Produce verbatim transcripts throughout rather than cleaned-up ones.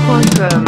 point com.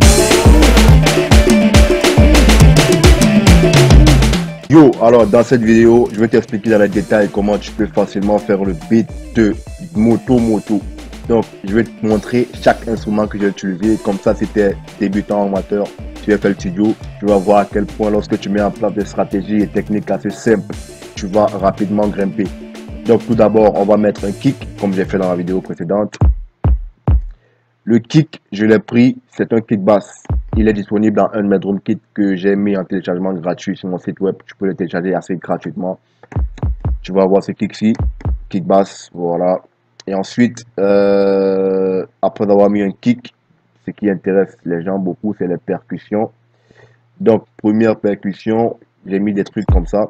Yo, alors dans cette vidéo, je vais t'expliquer dans les détails comment tu peux facilement faire le beat de moto moto. Donc, je vais te montrer chaque instrument que j'ai utilisé. Comme ça, si tu es débutant amateur, tu vas faire le studio, tu vas voir à quel point lorsque tu mets en place des stratégies et techniques assez simples, tu vas rapidement grimper. Donc, tout d'abord, on va mettre un kick, comme j'ai fait dans la vidéo précédente. Le kick, je l'ai pris, c'est un kick bass. Il est disponible dans un de mes drum kits que j'ai mis en téléchargement gratuit sur mon site web. Tu peux le télécharger assez gratuitement. Tu vas avoir ce kick-ci, kick bass, voilà. Et ensuite, euh, après avoir mis un kick, ce qui intéresse les gens beaucoup, c'est les percussions. Donc, première percussion, j'ai mis des trucs comme ça.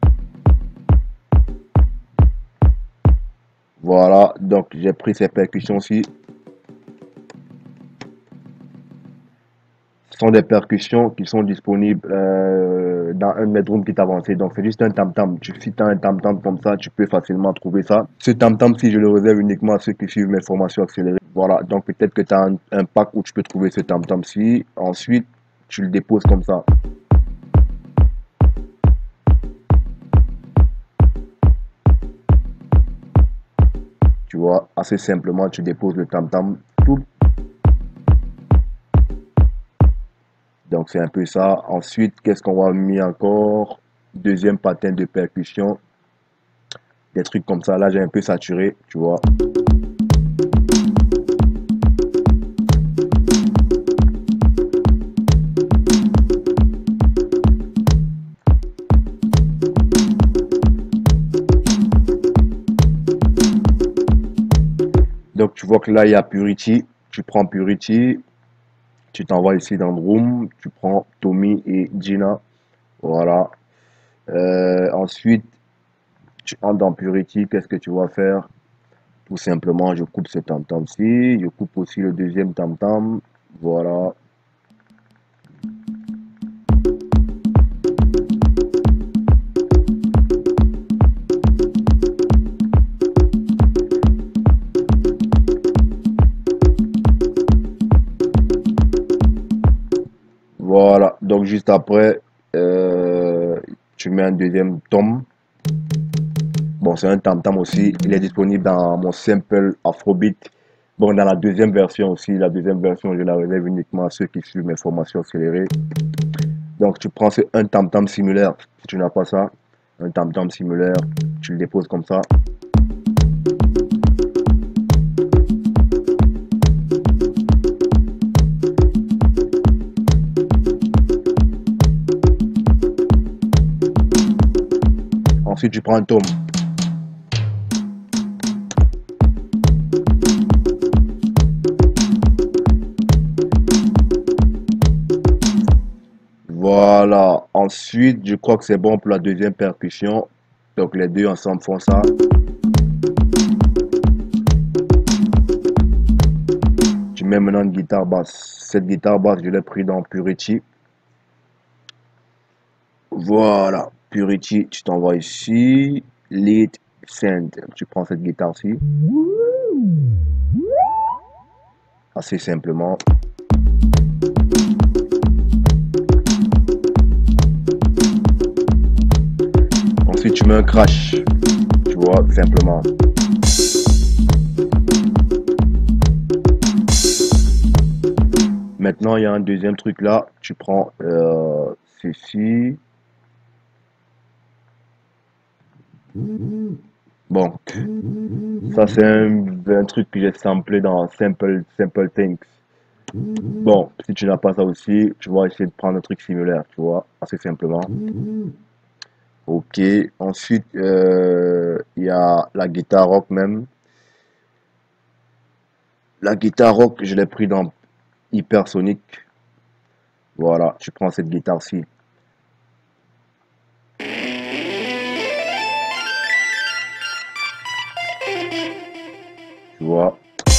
Voilà, donc j'ai pris ces percussions-ci. Ce sont des percussions qui sont disponibles euh, dans un de mes drum kits avancé. Donc, c'est juste un tam-tam. Si tu as un tam-tam comme ça, tu peux facilement trouver ça. Ce tam-tam, si je le réserve uniquement à ceux qui suivent mes formations accélérées. Voilà, donc peut-être que tu as un, un pack où tu peux trouver ce tam-tam-ci. Ensuite, tu le déposes comme ça. Tu vois, assez simplement, tu déposes le tam-tam. Tout. Donc, c'est un peu ça. Ensuite, qu'est-ce qu'on va mettre encore? Deuxième patin de percussion. Des trucs comme ça. Là, j'ai un peu saturé, tu vois. Donc, tu vois que là, il y a Purity. Tu prends Purity. Tu t'envoies ici dans le room. Tu prends Tommy et Gina. Voilà. Euh, ensuite, tu entres dans Purity. Qu'est-ce que tu vas faire? Tout simplement, je coupe ce tam-tam-ci. Je coupe aussi le deuxième tam-tam. Voilà. Voilà. Donc, juste après, euh, tu mets un deuxième tom. Bon, c'est un tam-tam aussi. Il est disponible dans mon sample Afrobeat. Bon, dans la deuxième version aussi. La deuxième version, je la réserve uniquement à ceux qui suivent mes formations accélérées. Donc, tu prends un tam-tam similaire. Si tu n'as pas ça, un tam-tam similaire, tu le déposes comme ça. Ensuite, tu prends un tom. Voilà. Ensuite, je crois que c'est bon pour la deuxième percussion. Donc, les deux ensemble font ça. Tu mets maintenant une guitare basse. Cette guitare basse, je l'ai pris dans Purity. Voilà. Purity, tu t'envoies ici. Lead Send. Tu prends cette guitare-ci. Assez simplement. Ensuite, tu mets un crash. Tu vois, simplement. Maintenant, il y a un deuxième truc là. Tu prends euh, ceci. Bon, ça c'est un, un truc que j'ai samplé dans Simple, Simple Things. Bon, si tu n'as pas ça aussi, tu vas essayer de prendre un truc similaire, tu vois, assez simplement. Ok, ensuite, euh, il y a la guitare rock même. La guitare rock, je l'ai pris dans Hypersonic. Voilà, tu prends cette guitare-ci. Tu vois.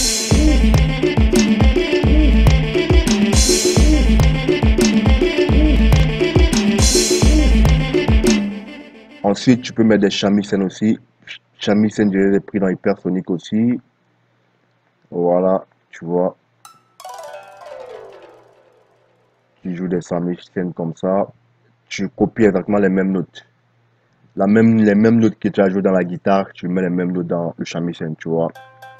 Ensuite, tu peux mettre des shamisen aussi. Shamisen, je les ai pris dans Hypersonic aussi. Voilà, tu vois. joues des shamisen comme ça, tu copies exactement les mêmes notes. La même, les mêmes notes que tu as joué dans la guitare, tu mets les mêmes notes dans le shamisen, tu vois.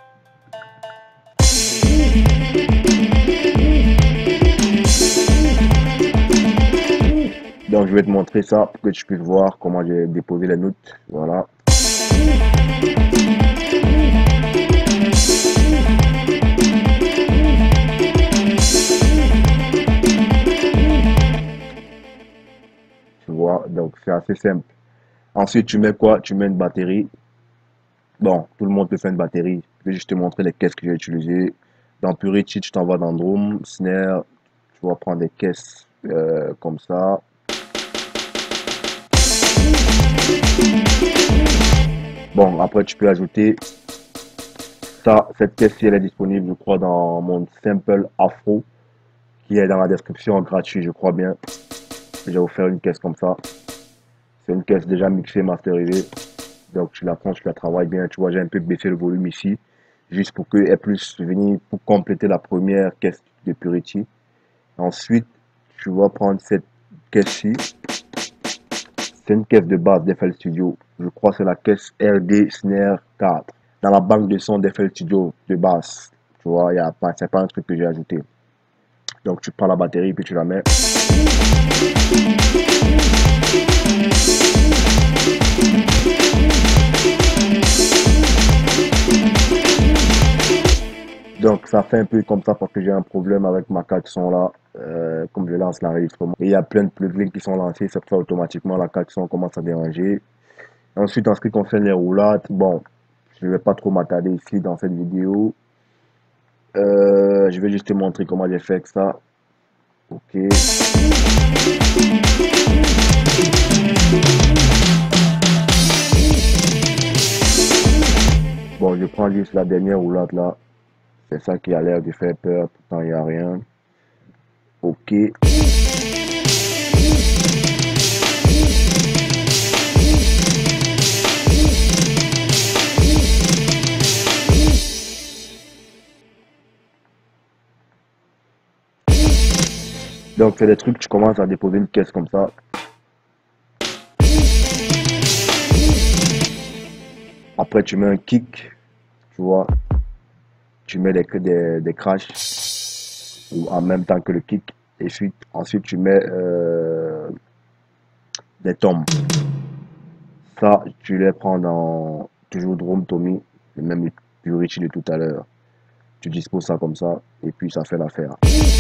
Donc je vais te montrer ça pour que tu puisses voir comment j'ai déposé les notes. Voilà. Tu vois, donc c'est assez simple. Ensuite, tu mets quoi? Tu mets une batterie. Bon, tout le monde peut faire une batterie. Je vais juste te montrer les caisses que j'ai utilisées. Dans Purity, tu t'en vas dans Drum, Snare. Tu vas prendre des caisses euh, comme ça. Bon, après tu peux ajouter ça. Cette caisse-ci, elle est disponible, je crois, dans mon Sample Afro, qui est dans la description gratuit, je crois bien. J'ai offert une caisse comme ça. C'est une caisse déjà mixée, masterisée. Donc tu la prends, tu la travailles bien. Tu vois, j'ai un peu baissé le volume ici, juste pour qu'elle puisse venir pour compléter la première caisse de Purity. Ensuite, tu vas prendre cette caisse-ci. C'est une caisse de base d'F L Studio. Je crois que c'est la caisse R D Snare quatre. Dans la banque de son d'F L Studio de base. Tu vois, il y a pas, c'est pas un truc que j'ai ajouté. Donc tu prends la batterie puis tu la mets. Donc ça fait un peu comme ça parce que j'ai un problème avec ma carte son là. Euh, comme je lance l'enregistrement. Et il y a plein de plugins qui sont lancés, c'est pour ça automatiquement la carte son commence à déranger. Ensuite, en ce qui concerne les roulades, bon, je ne vais pas trop m'attarder ici dans cette vidéo. Euh, je vais juste te montrer comment j'ai fait ça. Ok. Bon, je prends juste la dernière roulade là. C'est ça qui a l'air de faire peur, pourtant il n'y a rien. Ok. Donc c'est des trucs, tu commences à déposer une caisse comme ça. Après tu mets un kick, tu vois. Tu mets des, des, des crashs ou en même temps que le kick. Et ensuite, ensuite tu mets euh, des tombes. Ça, tu les prends dans toujours Drum Tommy, le même Purity de tout à l'heure. Tu disposes ça comme ça et puis ça fait l'affaire.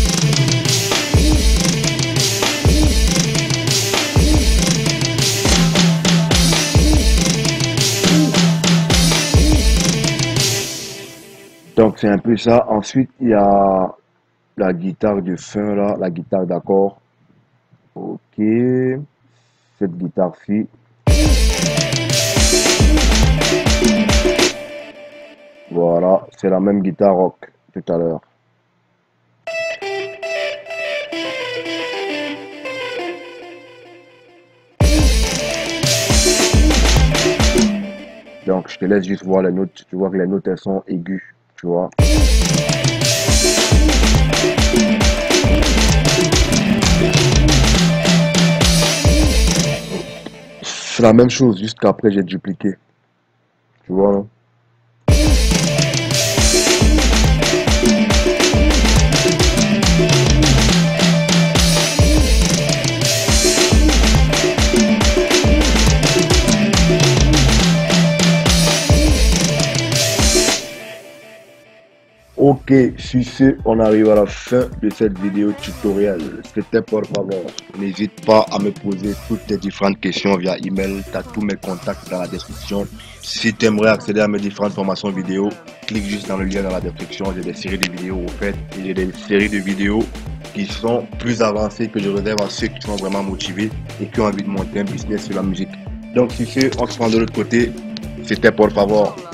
Donc c'est un peu ça. Ensuite, il y a la guitare de fin là, la guitare d'accord. Ok. Cette guitare-ci. Voilà, c'est la même guitare rock tout à l'heure. Donc je te laisse juste voir les notes. Tu vois que les notes elles sont aiguës, tu vois. C'est la même chose, juste qu'après j'ai dupliqué. Tu vois là. Ok, sur ce, on arrive à la fin de cette vidéo tutoriel. C'était pour favor. N'hésite pas à me poser toutes tes différentes questions via email. Tu as tous mes contacts dans la description. Si tu aimerais accéder à mes différentes formations vidéo, clique juste dans le lien dans la description. J'ai des séries de vidéos au fait. J'ai des séries de vidéos qui sont plus avancées que je réserve à ceux qui sont vraiment motivés et qui ont envie de monter un business sur la musique. Donc sur ce, on se prend de l'autre côté. C'était pour favor.